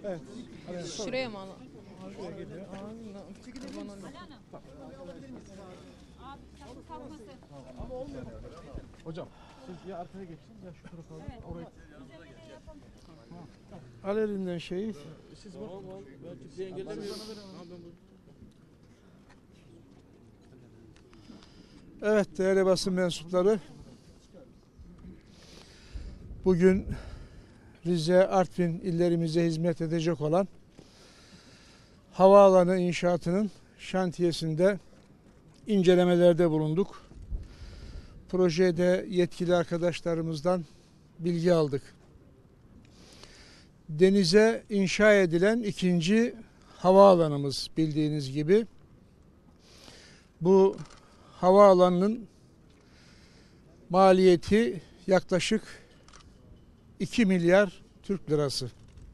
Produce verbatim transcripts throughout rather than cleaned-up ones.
Evet. Şuraya mı alalım? Hocam siz ya arkaya geçin ya şu tarafa alın. Oraya. Al elinden şeyi. Siz bak. Ben kimseyi engellemiyorum. Evet değerli basın mensupları. Bugün Rize, Artvin illerimize hizmet edecek olan havaalanı inşaatının şantiyesinde incelemelerde bulunduk. Projede yetkili arkadaşlarımızdan bilgi aldık. Denize inşa edilen ikinci havaalanımız bildiğiniz gibi. Bu havaalanının maliyeti yaklaşık iki milyar Türk lirası.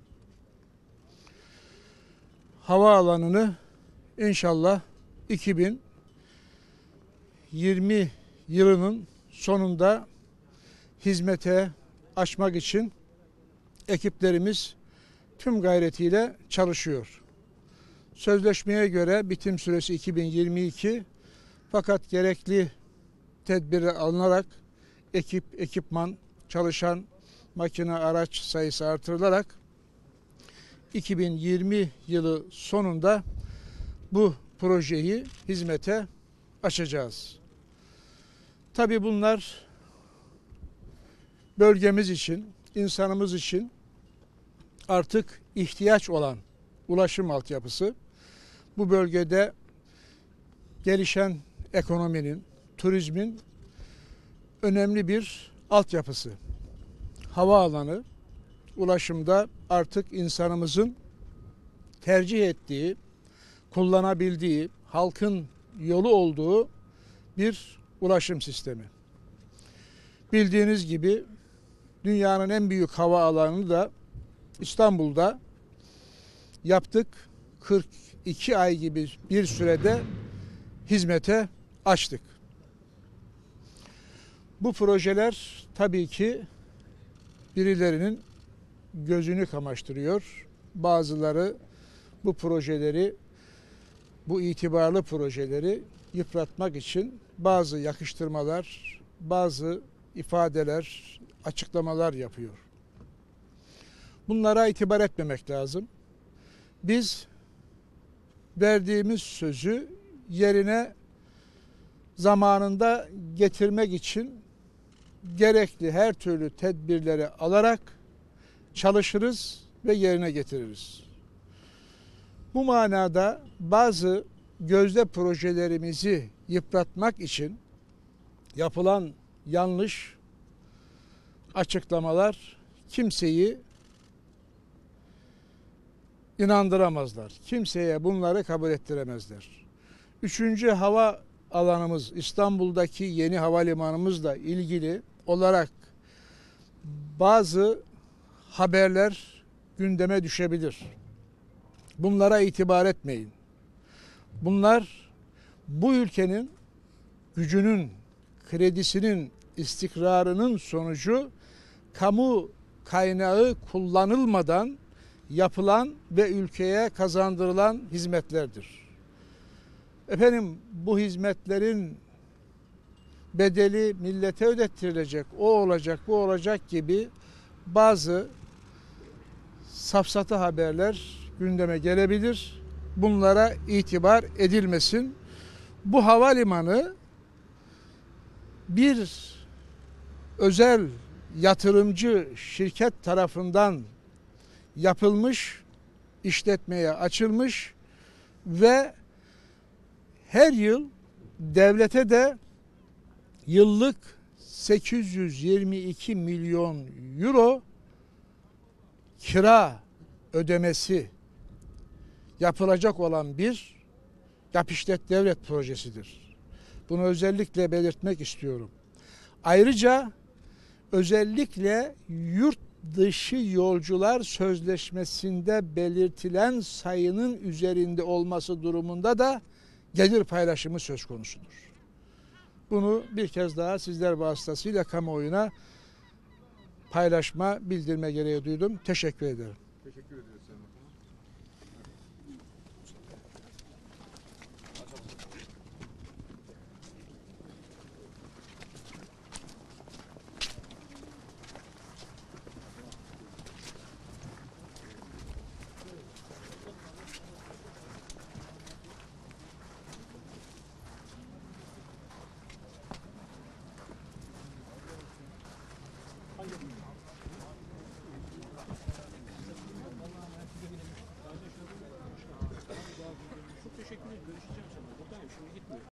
Havaalanını inşallah iki bin yirmi yılının sonunda hizmete açmak için ekiplerimiz tüm gayretiyle çalışıyor. Sözleşmeye göre bitim süresi iki bin yirmi iki, fakat gerekli tedbiri alınarak ekip, ekipman, çalışan makine, araç sayısı artırılarak iki bin yirmi yılı sonunda bu projeyi hizmete açacağız. Tabii bunlar bölgemiz için, insanımız için artık ihtiyaç olan ulaşım altyapısı. Bu bölgede gelişen ekonominin, turizmin önemli bir altyapısı. Havaalanı ulaşımda artık insanımızın tercih ettiği, kullanabildiği, halkın yolu olduğu bir ulaşım sistemi. Bildiğiniz gibi dünyanın en büyük havaalanını da İstanbul'da yaptık. kırk iki ay gibi bir sürede hizmete açtık. Bu projeler tabii ki birilerinin gözünü kamaştırıyor. Bazıları bu projeleri, bu itibarlı projeleri yıpratmak için bazı yakıştırmalar, bazı ifadeler, açıklamalar yapıyor. Bunlara itibar etmemek lazım. Biz verdiğimiz sözü yerine zamanında getirmek için gerekli her türlü tedbirleri alarak çalışırız ve yerine getiririz. Bu manada bazı gözde projelerimizi yıpratmak için yapılan yanlış açıklamalar kimseyi inandıramazlar. Kimseye bunları kabul ettiremezler. Üçüncü hava alanımız, İstanbul'daki yeni havalimanımızla ilgili olarak bazı haberler gündeme düşebilir. Bunlara itibar etmeyin. Bunlar bu ülkenin gücünün, kredisinin, istikrarının sonucu kamu kaynağı kullanılmadan yapılan ve ülkeye kazandırılan hizmetlerdir. Efendim bu hizmetlerin bedeli millete ödettirilecek, o olacak, bu olacak gibi bazı safsata haberler gündeme gelebilir. Bunlara itibar edilmesin. Bu havalimanı bir özel yatırımcı şirket tarafından yapılmış, işletmeye açılmış ve her yıl devlete de yıllık sekiz yüz yirmi iki milyon euro kira ödemesi yapılacak olan bir yap işlet devlet projesidir. Bunu özellikle belirtmek istiyorum. Ayrıca özellikle yurt dışı yolcular sözleşmesinde belirtilen sayının üzerinde olması durumunda da gelir paylaşımı söz konusudur. Bunu bir kez daha sizler vasıtasıyla kamuoyuna paylaşma, bildirme gereği duydum. Teşekkür ederim. Teşekkür ediyoruz Sayın Bakanım.